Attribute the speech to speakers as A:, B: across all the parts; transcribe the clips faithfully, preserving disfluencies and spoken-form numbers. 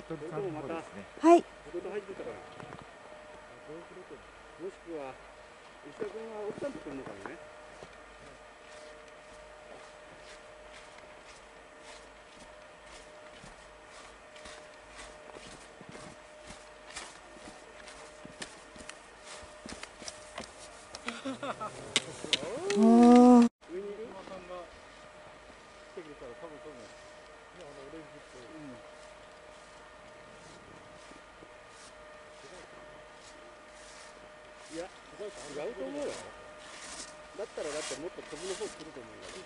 A: はい。
B: もしくは石田君は奥さんと来るのかもね。
A: おー。
B: 上にいる？馬さんが来てくれたら多分そうね。いや、あのオレンジっぽい。うん。いや、違うと思うよ。だったらだってもっと飛ぶの方来ると思うんだけど。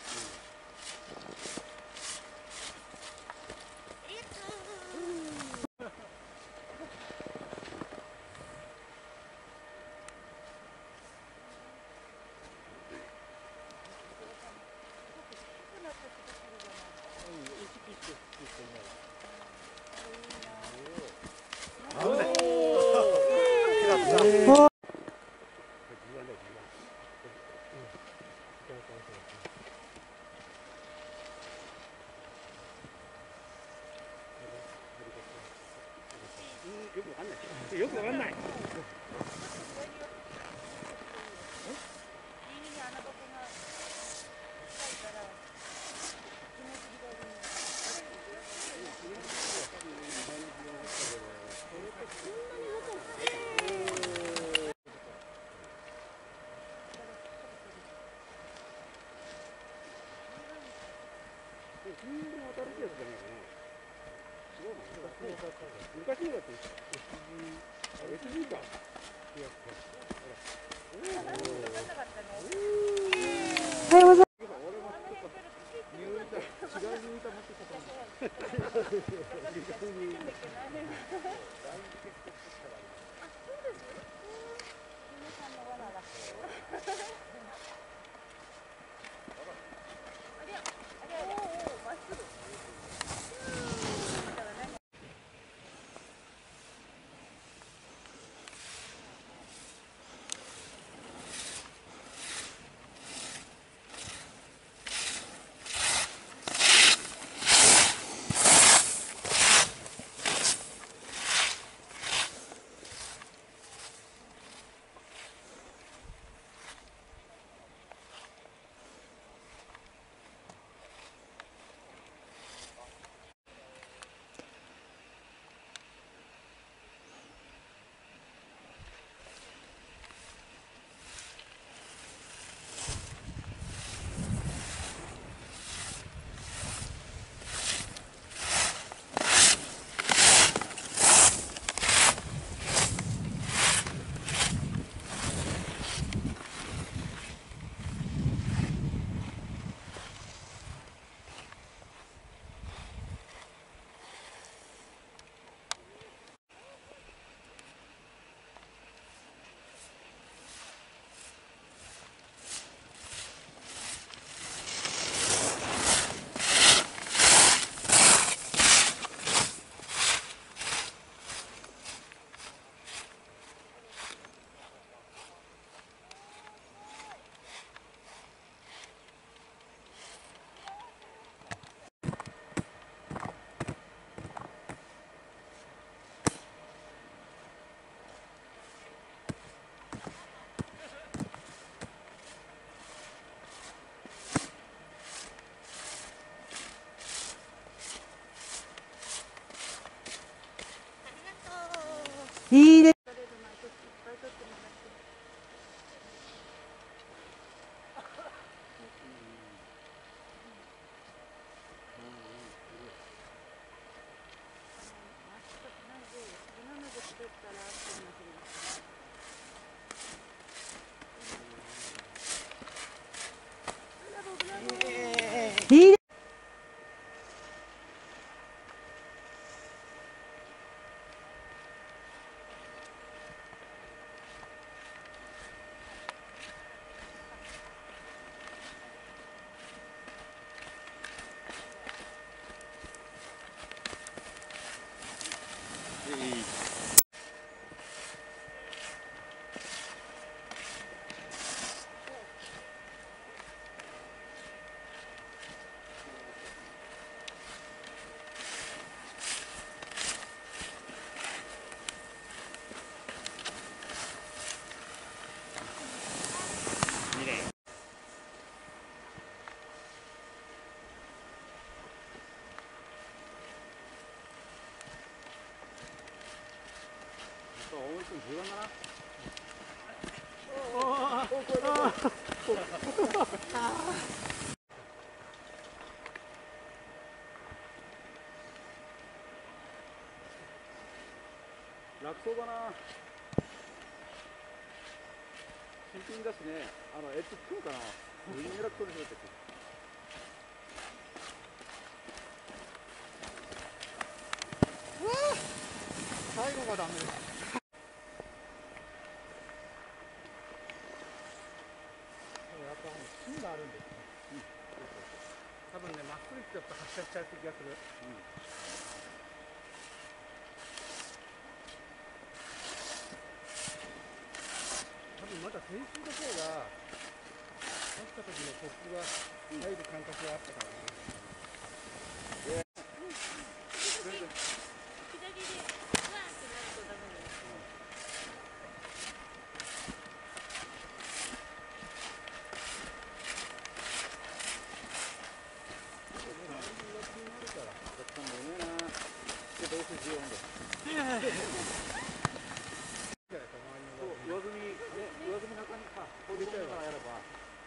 B: よくわかんない。よくわかんない。昔のだって エスジー か。
A: おはようございます。いいです。いい。
B: 分中盤だな。楽そうだな。新品だしね、あのエッジ食うかな。上に狙って取れそうだったっけ。最後がダメです。やっぱ芯があるんですね。うん、多分ね、まっすぐ行っちゃうと発射しちゃう気がする。うん、多分まだ先週の方が刺した時のコップが入る感覚があったからね。うん、えー、全然左でうわーってなるとダメなんです。どうせじゅうよんで。上積み、ね、上積み中にさ、こう出ちゃうからやれば。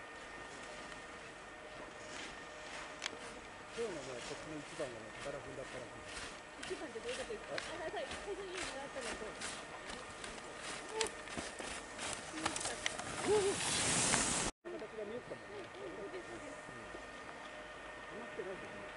B: 今日のね、こっちの一番がね、力踏んだったら。一番ってどういうことですか。あ、最初にもらったのと。形が見えてたもんね。そうですそうです。止まってないですね。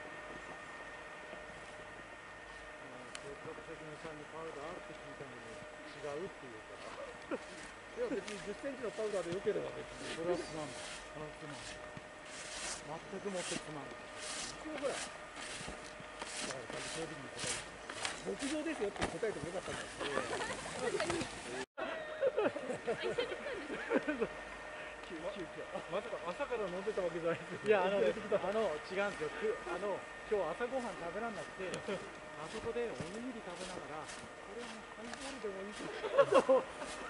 B: 関根さんにパウダーって聞いたのに違うっていうからいや別にじゅっセンチのパウダーでよければ別にそれはつまんない。つまんない。全くもってつまんない。一応ほらだから正直に答える。牧場ですよって答えてもよかったんですけどまさか朝から飲んでたわけじゃないですよ。いやあの、あの違うんですよ。あの今日朝ごはん食べらんなくてあそこでおにぎり食べながらこれはハイボールでもいいです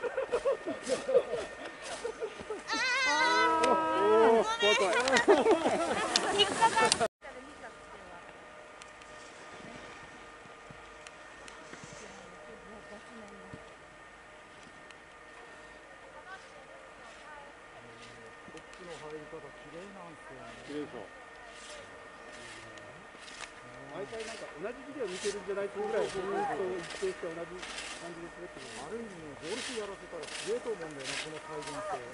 B: ああ怖い怖い引っかかった入り方綺麗なんですよね。綺麗でしょ。毎回なんか同じビデオ見てるんじゃないっていうぐらいずっと一定して同じ感じで滑ってる。ある意味ね、ゴルフやらせたらすげえと思うんだよね、この再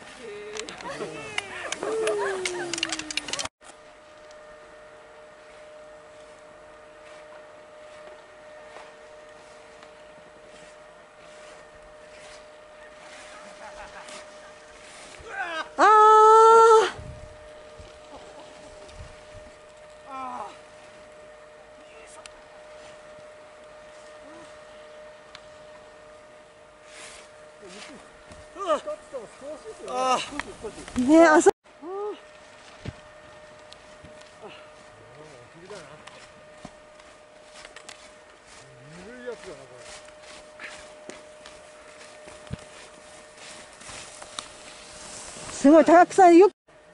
B: 現性。
A: ねえ、朝。すごいたくさんよ。と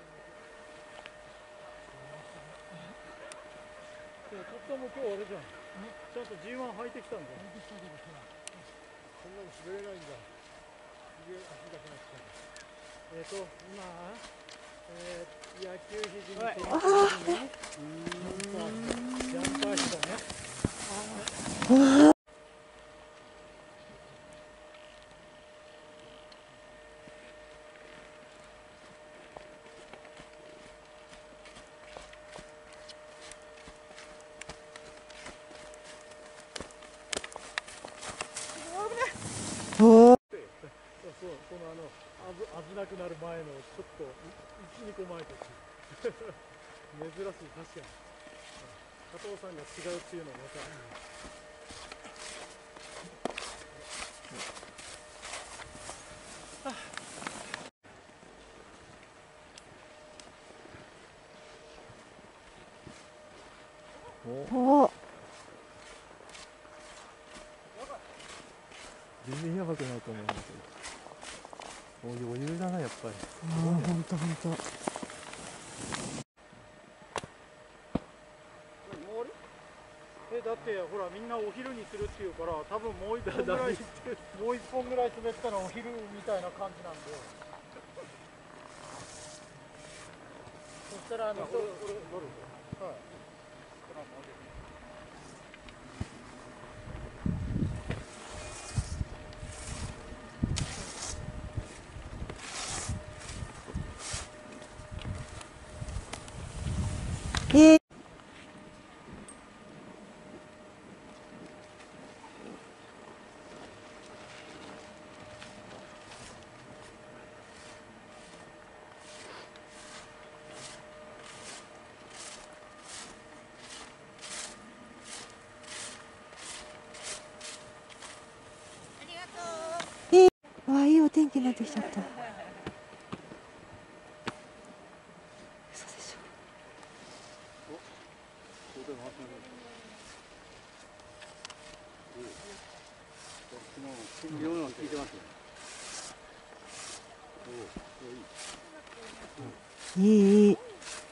A: っても今日あれじゃん。ちゃんと ジーワン 履いてきたんだよ。こんなの滑れないんだ。すげえ足だけなっちゃう。えっと今、えー、野球肘に転向してね。ジャンパーしたね。そう、このあの危なくなる前のちょっといち、にこまえと珍しい。確かに加藤さんが違うっていうのもまた、うん、お全然やばくないと思うんだけど。余裕だなやっぱり。ああ、ほんとほんと。え、 え、だってほらみんなお昼にするっていうから多分もう一本ぐらいもう一本ぐらい滑ったらお昼みたいな感じなんで、そしたらあの人、はい、
C: えーわあ、いいお天気になってきちゃった。嘘でしょ。
B: 昨日の聞いてますよ。
C: いいいいいい。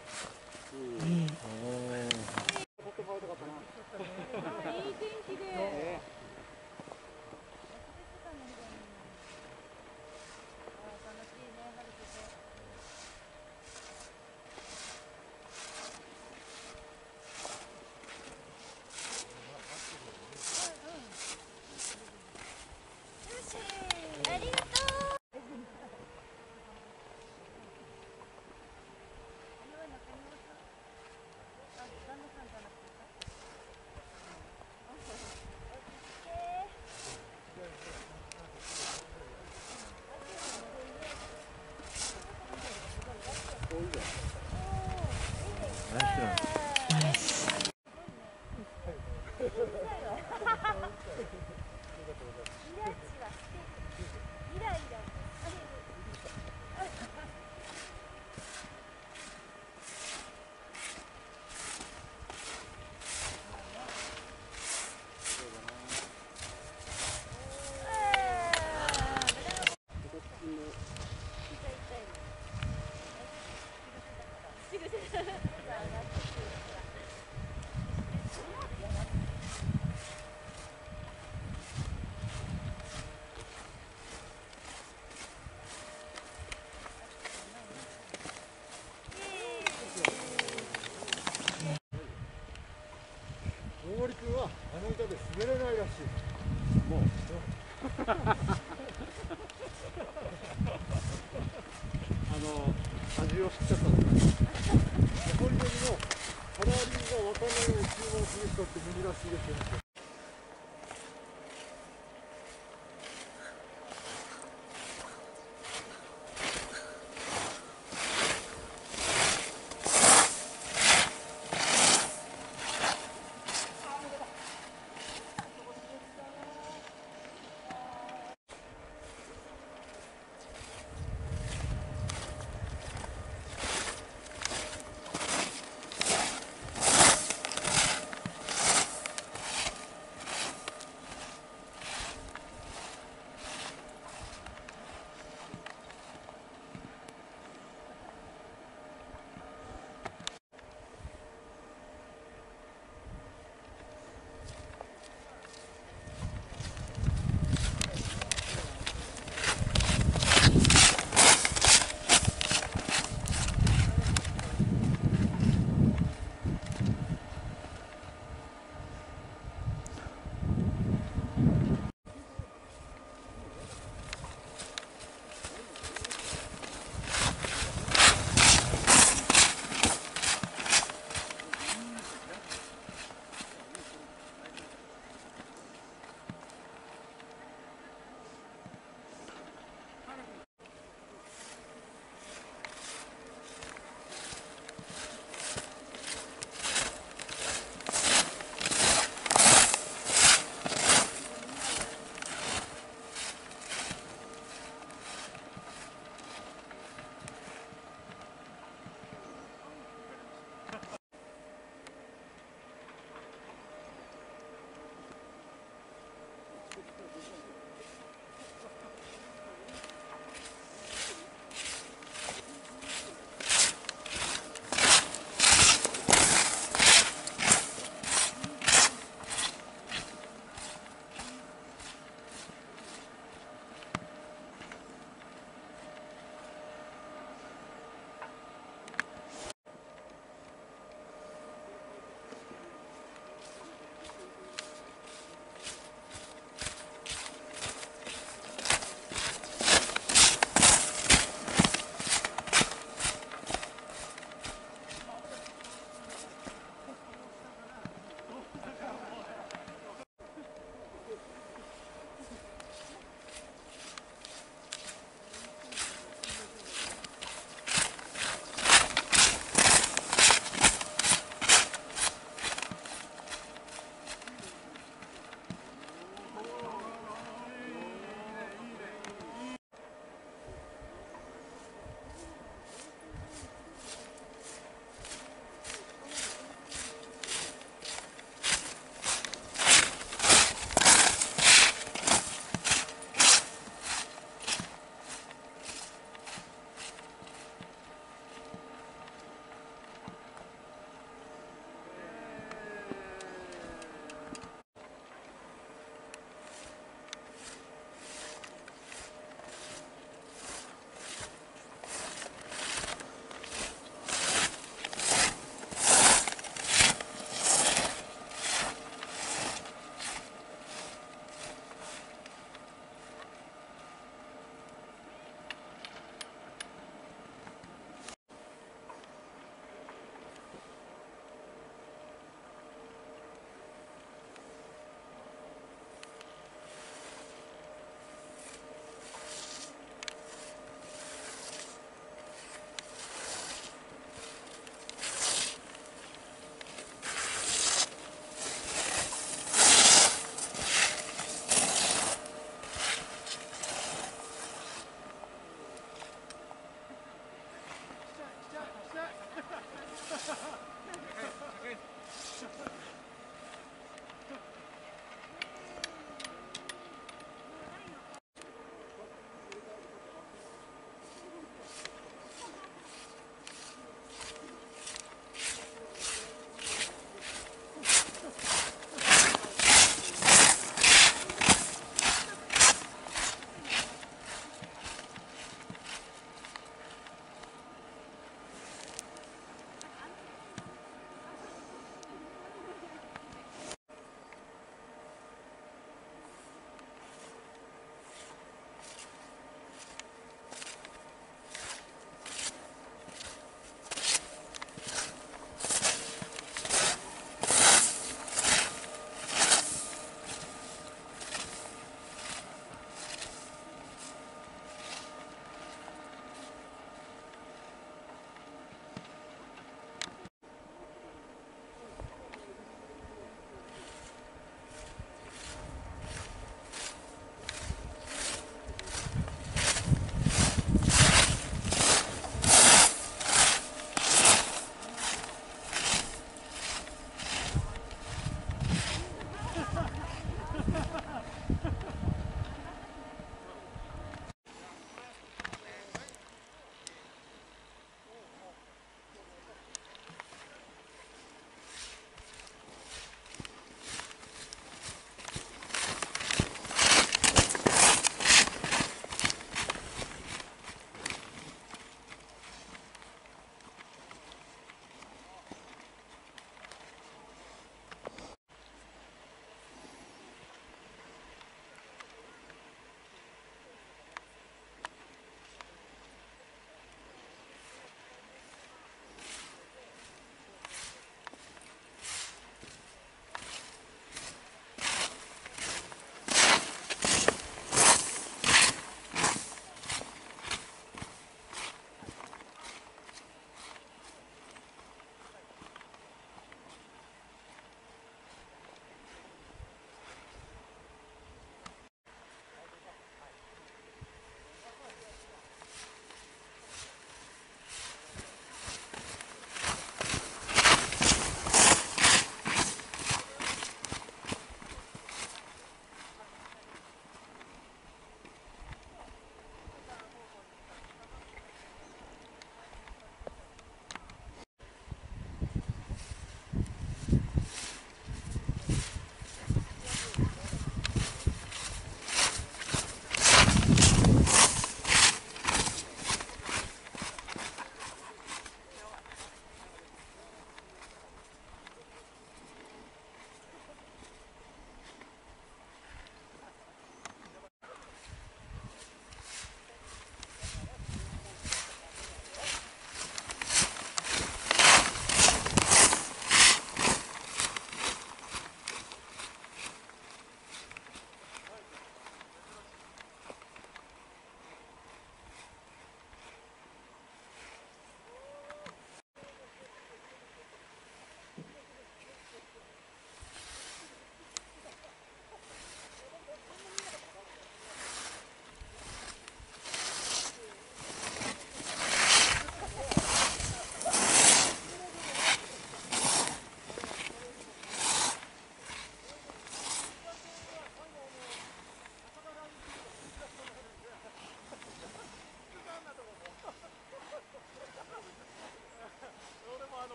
A: 大森君はあの板で滑れないらしい。もうあの味を知っちゃったんです。残りのカラーリングが分からないように注文する人って無理らしいですよ。